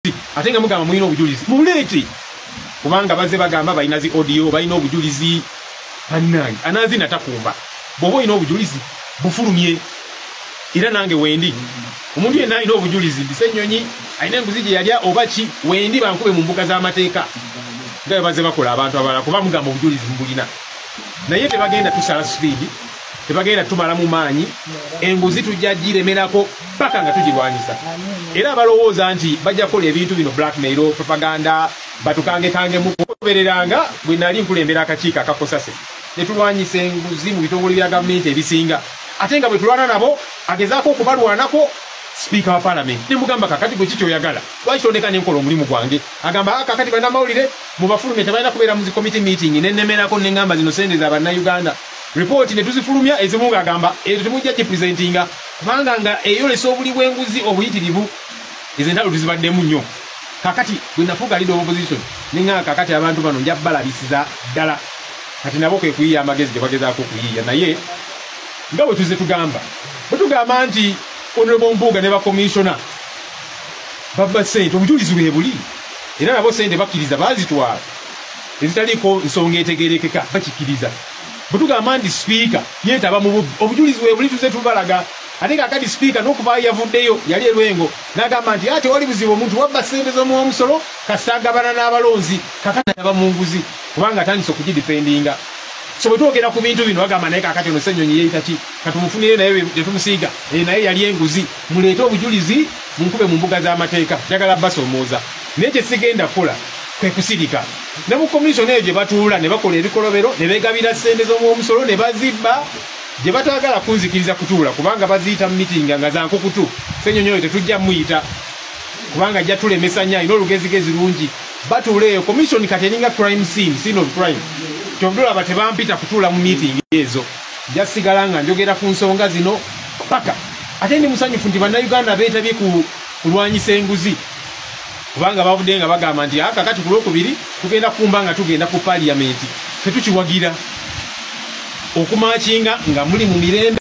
ate nga mugamba mulina obujulizi muleete kubanga bazze bagamba balina zi audio balina obujulizi bannange Anazi natakumba bw'oba olina obujulizi bufulumye era nange wendi omuntu yenna alina obujulizi Bisennyonyi alina enguzi gye yalya oba ki wendi bankube mu mbuga z'amateeka nga bazze bakola abantu abalala kuba mugamba obujulizi mbulina naye tebagenda tusala speed tebagenda tumala mu maanyi enguzi tujja giremerako paka nga tugirwanyisa era abalowooza nti bajja kukola ebintu bino blackmail propaganda batukange mu kubereranga bwe nali nkulembera akakiiko akakosase ne tulwanyisa enguzi mu bitongole bya gavumenti ebisinga ate nga bwe tulwana nabo agezaako okubalwanako Speaker wa Parliament ne mugamba kakati gwe kikyo oyagala lwaki tondeka n'enkola omulimu gwange agamba kakati bannamawulire mu bafulume tebalina kubeera mu zi committee meeting nennemerako n'engamba zino sente za bannayuganda report ne tuzifulumya ezimu ng'agamba ezo temujja gipresentinga kubanga nga eyolesa obuli bw'enguzi obuyitirivu ezo entalo tuzibaddemu nnyo kakati bwe nafuuka leader of opposition nenga kakati abantu bano nja balabisiza ddala kati nabo kwe kuyiya amagezi gye bagezaako okuyiya naye nga bwe tuze tugamba bwe tugamba nti Honorable Mbuga ne ba commissioner baba sente obujulizi bwe buli era nabo sente bakkiriza bazitwala ezitaliko nsonga etegerekeka bakikiriza bwe tugamba nti speaker yeetaba mu obujulizi bwe buli tuze tubalaga ate kakati speaker n'okuva yavuddeyo yali elwengo n'agamba nti ate wali buzibu omuntu wabba sente z'omuwomusolo kasitagabana n'abalonzi kakati yaba mu nguzi kubanga atandise okugidifendinga so bwe twogera ku bintu bino bagamba naye kakati ono Ssennyonyi yeeyita ki katumufunire naye tetumusiiga naye yali enguzi muleete obujulizi munkube mu mbuga z'amateeka njagala basoomooza naye kye sigenda kukola kwe kusirika ne mu komisioni eyo gye batuula ne bakola ebikolobero ne beegabira ssente z'omuwomusolo ne bazibba gye bataagala kunzikiriza kutuula kubanga baziyita mu mitinga nga za nkukutu Ssennyonyi oyo tetujja muyita kubanga ajja tulemesa nnyo alina olugezigezi lungi batuula eyo komisioni kati eringa crime scene of crime kyobulaba tebampita kutuula mu meeting ezo jasigala nga njogera ku nsonga zino paka ate ndi musanyufu nti bannayuganda beetabye ku kulwanyisa enguzi kubanga bavudde nga bagamba nti kakati ku lwokubiri tugenda kumba nga tugenda ku parliament tetukiwagira okumakinga nga muli mu mirembe